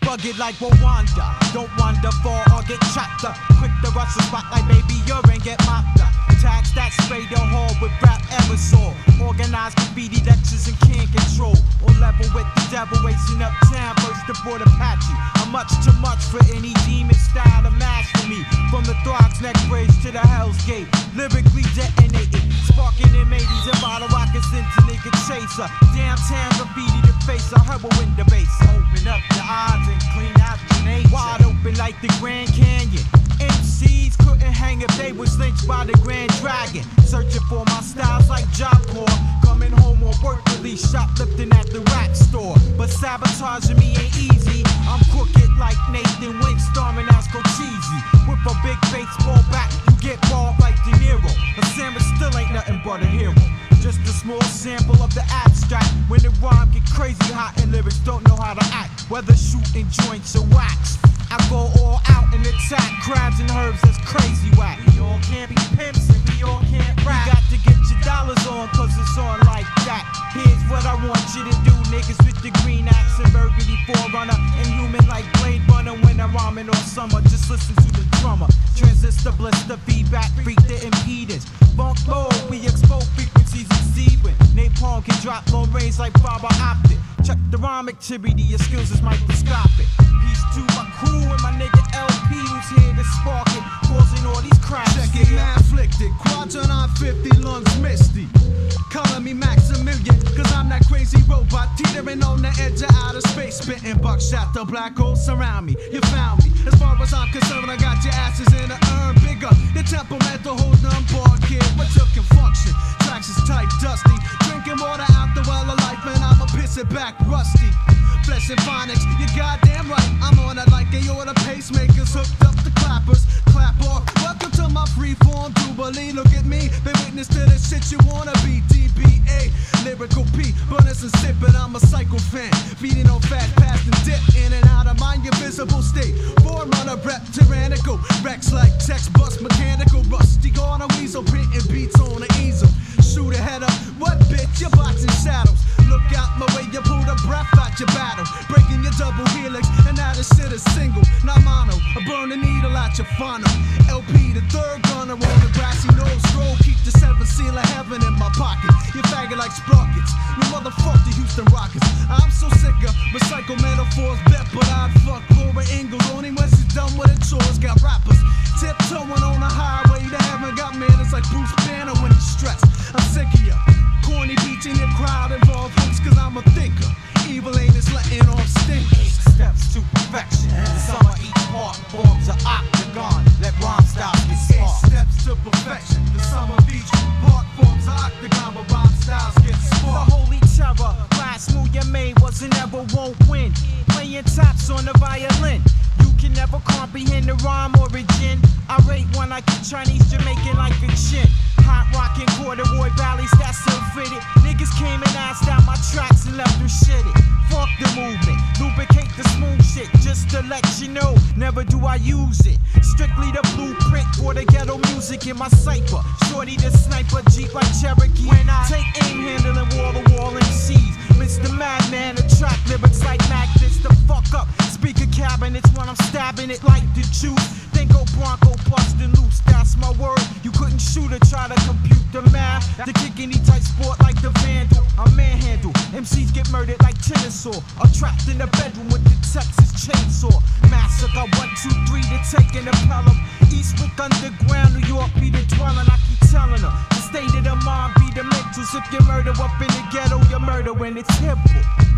rugged like Rwanda. Don't wander far or get chopped up. Quick to rush the spot like baby urine, get mopped up. Tags that spray the hall with rap aerosol. Organized graffiti lectures and can't control. On level with the devil, racing uptown, first aboard Apache. I'm much too much for any demon style to master me. From the Throgs neck bridge to the Hell's Gate, lyrically detonating, sparking in 80s and bottle rockets into nigga chaser. Downtown graffiti to face a heroin debase. Open up the odds and clean out the nature. Wide open like the Grand Canyon. MCs couldn't hang if they was lynched by the Grand Dragon. Searching for my styles like Job Corps. Coming home on work release, shoplifting at the rap store. But sabotaging me ain't easy. I'm crooked like Nathan Wynn, storming Asco Cheesy. With a big baseball bat, you get balled like De Niro. But Samus still ain't nothing but a hero. Just a small sample of the abstract. When the rhyme get crazy hot and lyrics don't know how to act. Whether shooting joints or wax, I go all out and attack crabs and herbs that's crazy whack. We all can't be pimps and we all can't rap. You got to get your dollars on cause it's on like that. Here's what I want you to do, niggas with the green axe and burgundy forerunner. Inhuman like Blade Runner when I'm rhyming all summer. Just listen to the drummer. Transistor blister, feedback, freak the impedance. Funk mode, we expose frequencies and seeding. Napalm can drop long range like fiber optic. Check the rhyme activity, your skills is microscopic. Peace to my crew and my nigga LP who's here to spark it, causing all these cracks. Check it, man, afflicted. Quadrant 950, lungs misty. Calling me Maximilian, cause I'm that crazy robot teetering on the edge of outer space. Spitting buckshot, the black holes surround me. You found me. As far as I'm concerned, I got your asses in the urn bigger. The temperamental hold on bar kid, but you can function. Tracks is tight, dusty. Drinking water out the well of life, and I'ma piss it back rusty. Flesh and phonics, you're goddamn right. I'm on it like aorta pacemakers, hooked up the clappers. Clap off. Welcome to my freeform jubilee. Look at me, been witness to the shit you wanna be. DBA, lyrical P, bonus and sip, but I'm a psycho fan. Feeding on fat, past and dip in and out of my invisible state. Forerunner rep, tyrannical. Rex like text bust, mechanical, rusty. Gone a weasel, printing beats on the easel. Shoot a head up, what bitch? You're boxing shadows. Look out my way, you pull the breath out your battle. Breaking your double helix, and now this shit is single, not mono. I burn the needle out your funnel. LP, the third gunner on the grassy nose stroll. Keep the seventh seal of heaven in my pocket. You faggot like sprockets. You motherfuck the Houston Rockets. I'm so sick of recycle metaphors. Bet, but I'd fuck Laura Ingalls only when she's done with her chores. Got rappers tiptoeing on the highway to heaven. Got manners like Bruce Banner when he's stressed. I'm sick of ya. Corny beats in your crowd involved hooks cause I'm a thinker. Evil ain't is letting off stinkers. 8 steps to perfection. The sum of each part forms an octagon. Let rhyme styles get 8 smart. steps to perfection. The sum of each part forms an octagon, but rhyme styles get The smart. holy terror, last move you made was and never won't win. Playing taps on the violin. You can never comprehend the rhyme origin. I rate one like a Chinese Jamaican like a chin. Hot rockin' corduroy valleys that still fitted. Niggas came and asked out my tracks and left them shitted. Fuck the movement, lubricate the smooth shit. Just to let you know, never do I use it. Strictly the blueprint for the ghetto music in my cipher. Shorty the sniper, Jeep like Cherokee. When I take aim handling wall-to-wall MCs. Mr. Madman, attract lyrics like magnets to fuck up speaker cabinets when I'm stabbing it like the juice. Then go Bronco bustin' loose, that's my word. You couldn't shoot or try to compute the math. To kick any tight sport like the Vandal, I'm manhandle. MCs get murdered like Chinasaw. Or trapped in the bedroom with the Texas chainsaw. Massacre 1, 2, 3 to take an Pelham. Eastwick underground, New York be the dwelling. I keep telling her, the state of the mind be the mentals. If you murder up in the ghetto, you murder when it's simple.